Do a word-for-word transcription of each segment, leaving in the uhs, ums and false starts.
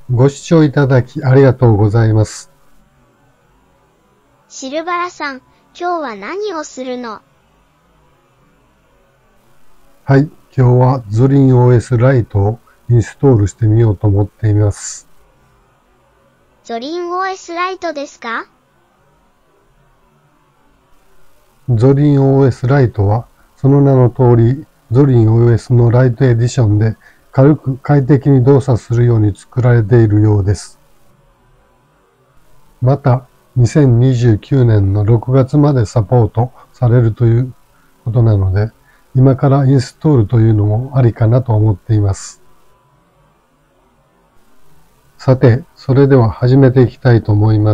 ご視聴いただきありがとうございます。 シルバラさん、今日は何をするの？ はい、今日はゾリン オーエス Lite をインストールしてみようと思っています。 ゾリン オーエス Lite ですか？ ゾリン オーエス Lite は、その名の通り、ゾリン オーエス のライトエディションで軽く快適に動作するように作られているようです。また、にせんにじゅうきゅうねんのろくがつまでサポートされるということなので、今からインストールというのもありかなと思っています。さて、それでは始めていきたいと思います。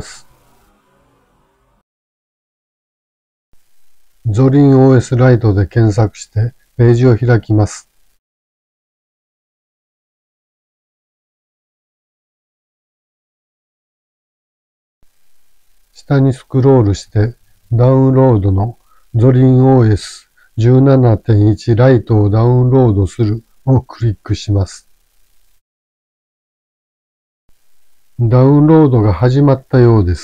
ゾリン オーエス Lite で検索してページを開きます。下にスクロールしてダウンロードのゾリン オーエスじゅうななてんいち Lite をダウンロードするをクリックします。ダウンロードが始まったようです。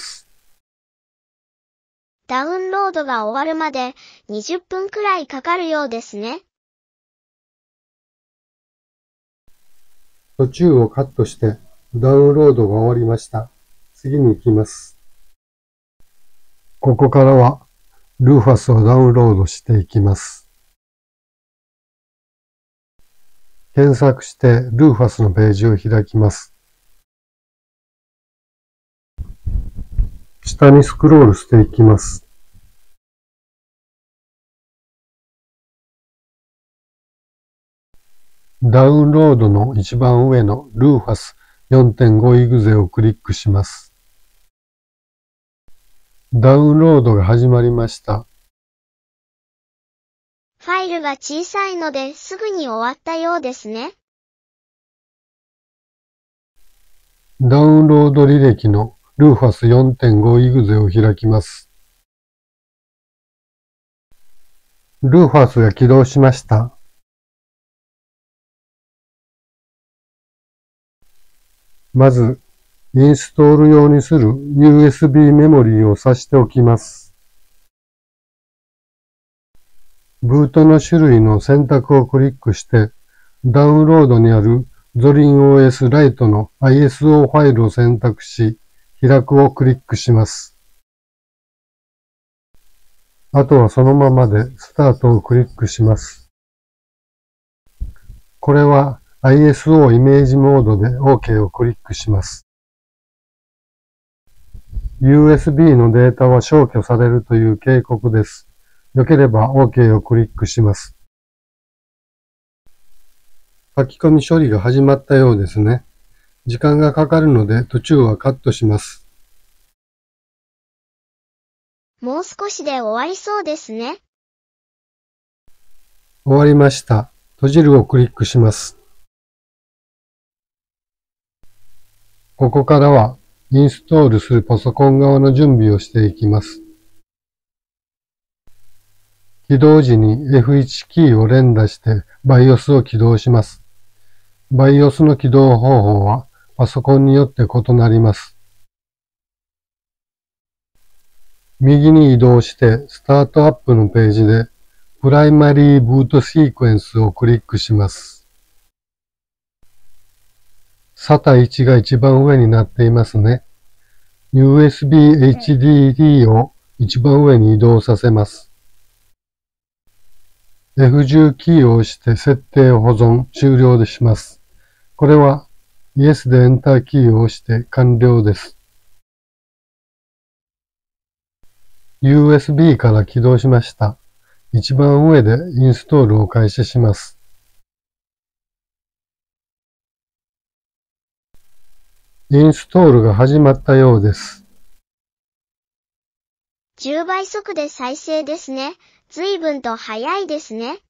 ダウンロードが終わるまでにじゅっぷんくらいかかるようですね。 途中をカットしてダウンロードが終わりました。次に行きます。ここからはルーファスをダウンロードしていきます。検索してルーファスのページを開きます。下にスクロールしていきます。ダウンロードの一番上のルーファス よんてんご イグゼをクリックします。ダウンロードが始まりました。 ファイルが小さいのですぐに終わったようですね。 ダウンロード履歴のルーファス よんてんご イグゼを開きます。ルーファスが起動しました。まず、インストール用にする ユーエスビー メモリーを挿しておきます。ブートの種類の選択をクリックして、ダウンロードにあるゾリン オーエス Lite の アイエスオー ファイルを選択し、開くをクリックします。あとはそのままでスタートをクリックします。これは アイエスオー イメージモードで OK をクリックします。ユーエスビー のデータは消去されるという警告です。よければ OK をクリックします。書き込み処理が始まったようですね。時間がかかるので途中はカットします。 もう少しで終わりそうですね。 終わりました。閉じるをクリックします。ここからはインストールするパソコン側の準備をしていきます。起動時に エフワン キーを連打して バイオス を起動します。バイオス の起動方法はパソコンによって異なります。右に移動してスタートアップのページでプライマリーブートシークエンスをクリックします。サタいちが一番上になっていますね。ユーエスビー エイチディーディー を一番上に移動させます。エフじゅう キーを押して設定を保存終了でします。これは Yes でエンターキーを押して完了です。ユーエスビー から起動しました。一番上でインストールを開始します。インストールが始まったようです。 じゅうばい速で再生ですね。随分と早いですね。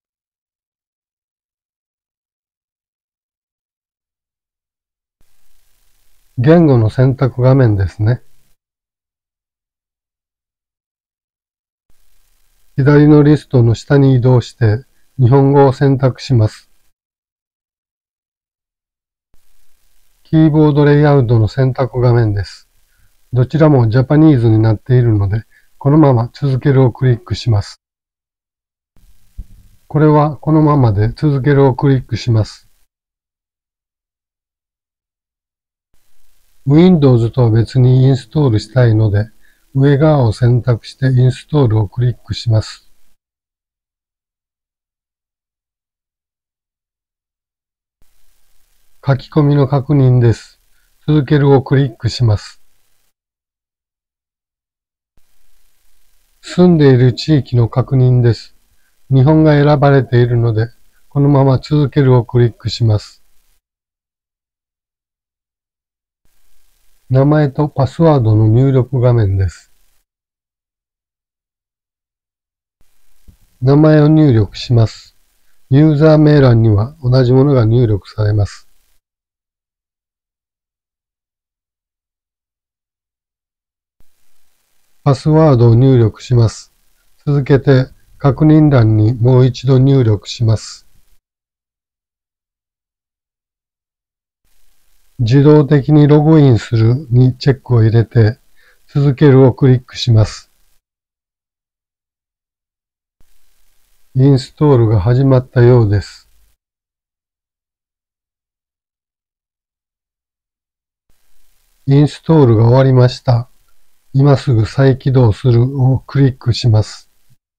言語の選択画面ですね。左のリストの下に移動して日本語を選択します。 キーボードレイアウトの選択画面です。どちらもジャパニーズになっているので、このまま続けるをクリックします。これはこのままで続けるをクリックします。Windows とは別にインストールしたいので、上側を選択してインストールをクリックします。書き込みの確認です。続けるをクリックします。住んでいる地域の確認です。日本が選ばれているので、このまま続けるをクリックします。名前とパスワードの入力画面です。名前を入力します。ユーザー名欄には同じものが入力されます。パスワードを入力します。続けて確認欄にもう一度入力します。自動的にログインするにチェックを入れて、続けるをクリックします。インストールが始まったようです。インストールが終わりました。今すぐ再起動するをクリックします。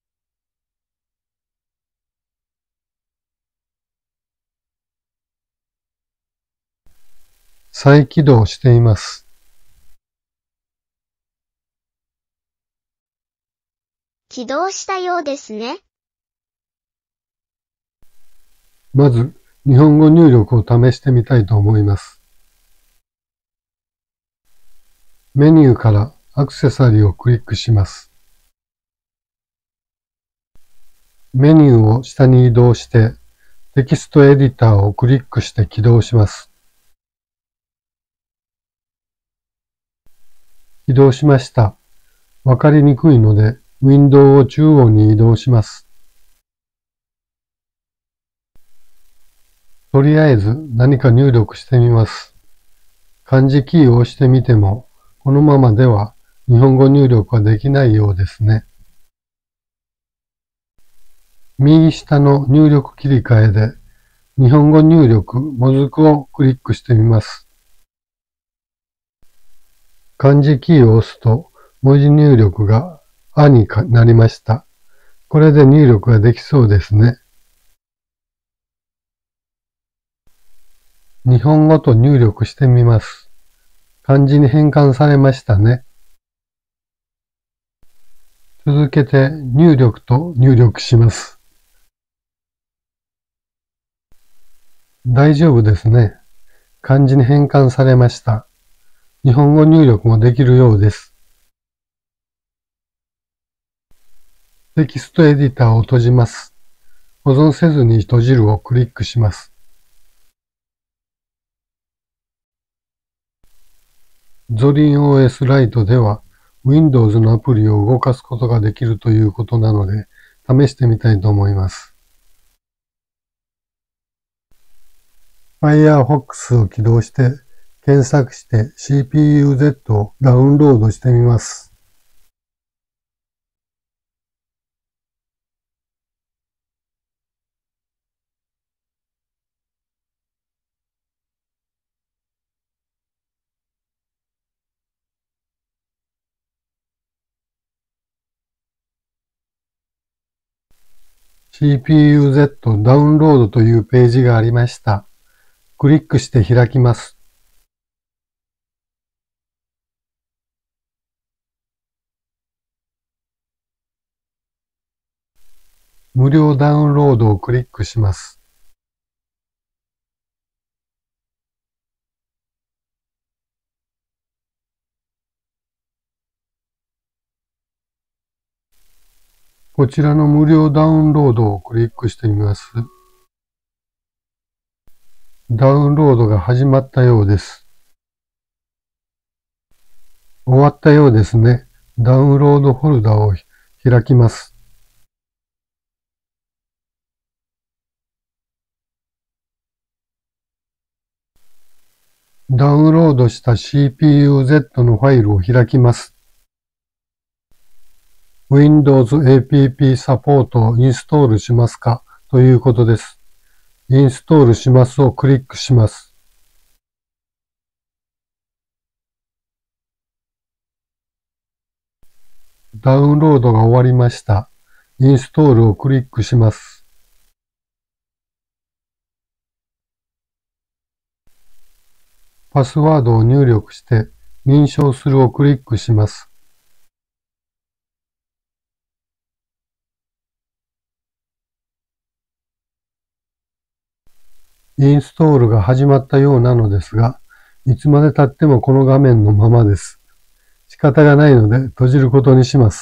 再起動しています。 起動したようですね。 まず、日本語入力を試してみたいと思います。メニューからアクセサリーをクリックします。メニューを下に移動して、テキストエディターをクリックして起動します。起動しました。わかりにくいので、ウィンドウを中央に移動します。とりあえず何か入力してみます。漢字キーを押してみても、このままでは日本語入力はできないようですね。右下の入力切り替えで、日本語入力もずくをクリックしてみます。漢字キーを押すと文字入力があになりました。これで入力ができそうですね。日本語と入力してみます。漢字に変換されましたね。続けて入力と入力します。大丈夫ですね。漢字に変換されました。日本語入力もできるようです。テキストエディターを閉じます。保存せずに閉じるをクリックします。ゾリン オーエス Lite では Windows のアプリを動かすことができるということなので試してみたいと思います。Firefox を起動して検索して シーピーユーゼット をダウンロードしてみます。シーピーユーゼット ダウンロードというページがありました。クリックして開きます。無料ダウンロードをクリックします。こちらの無料ダウンロードをクリックしてみます。ダウンロードが始まったようです。終わったようですね。ダウンロードフォルダを開きます。 ダウンロードした シーピーユーゼット のファイルを開きます。Windows エーピーピー サポートをインストールしますかということです。インストールしますをクリックします。ダウンロードが終わりました。インストールをクリックします。パスワードを入力して認証するをクリックします。インストールが始まったようなのですが、いつまで経ってもこの画面のままです。仕方がないので閉じることにします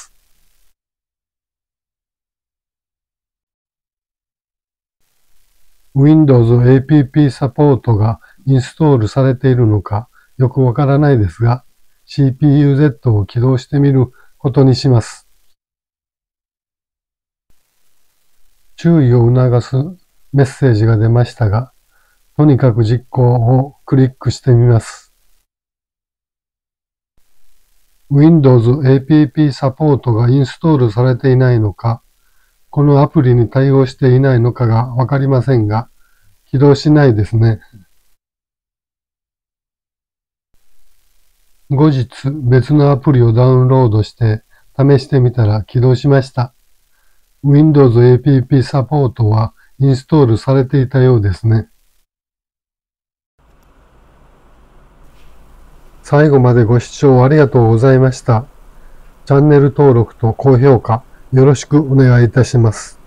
。Windows エーピーピー サポートがインストールされているのかよくわからないですが、シーピーユーゼット を起動してみることにします。注意を促すメッセージが出ましたが、とにかく実行をクリックしてみます。Windows エーピーピー サポートがインストールされていないのか、このアプリに対応していないのかがわかりませんが、起動しないですね。後日、別のアプリをダウンロードして試してみたら起動しました。Windows エーピーピー サポートはインストールされていたようですね。最後までご視聴ありがとうございました。チャンネル登録と高評価よろしくお願いいたします。